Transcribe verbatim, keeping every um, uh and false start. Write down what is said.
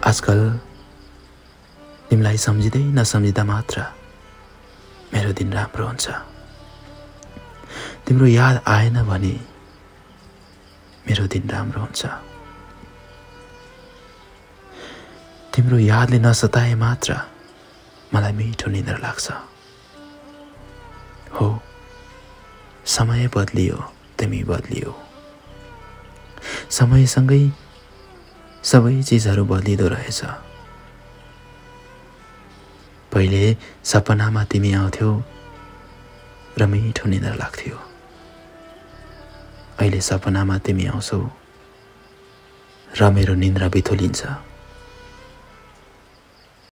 आजकल तिमीलाई सम्झिँदै नसम्झिँदा मात्र मेरो दिन राम्रो हुन्छ। तिम्रो याद आएन भने मेरो दिन राम्रो हुन्छ। तिम्रो यादले नसताए मात्र मलाई मिठो निद्रा लाग्छ। हो, समय बदलियो, तिमी बदलियो। समयसँगै सबै चिजहरू बदलिँदो रहेछ। पहिले सपनामा तिमी आउँथ्यौ र मिठो निद्रा लाग्थ्यो। अहिले सपनामा तिमी आउँछौ र मेरो निद्रा बिथोलिन्छ।